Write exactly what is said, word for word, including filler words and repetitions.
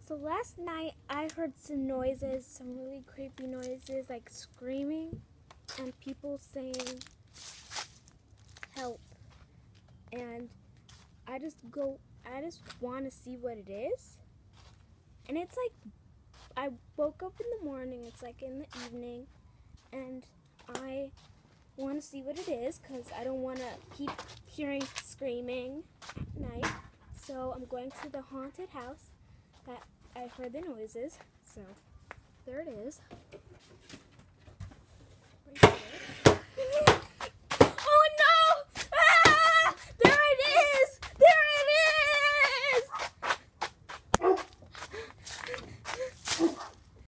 So last night I heard some noises, some really creepy noises, like screaming and people saying help. And I just go, I just want to see what it is. And it's like, I woke up in the morning, it's like in the evening, and I want to see what it is because I don't want to keep hearing screaming at night. So I'm going to the haunted house that I heard the noises. So there it is.